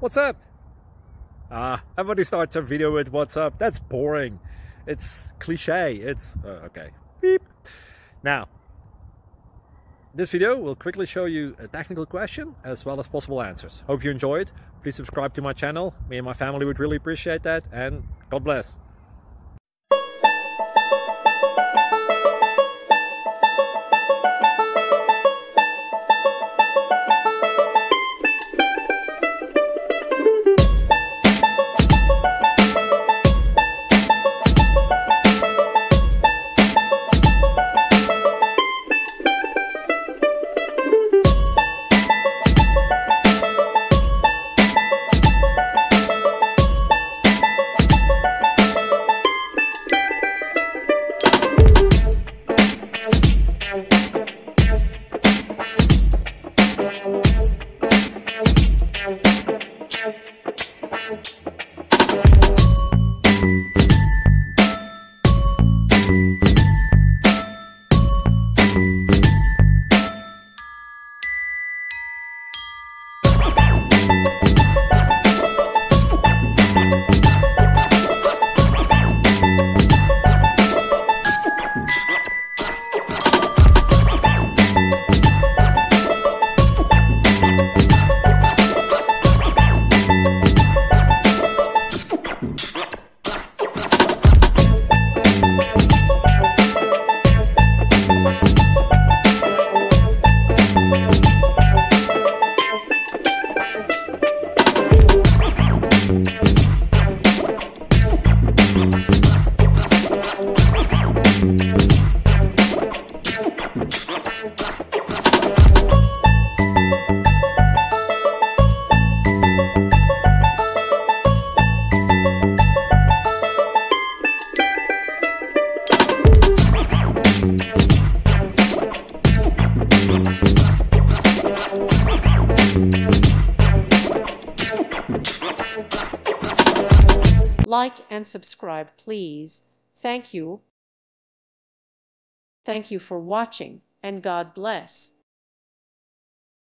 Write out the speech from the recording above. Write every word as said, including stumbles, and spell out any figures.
What's up? Ah, everybody starts a video with what's up. That's boring. It's cliche. It's uh, okay. Beep. Now, this video will quickly show you a technical question as well as possible answers. Hope you enjoyed. Please subscribe to my channel. Me and my family would really appreciate that, and God bless. Like and subscribe, please. Thank you. Thank you for watching, and God bless.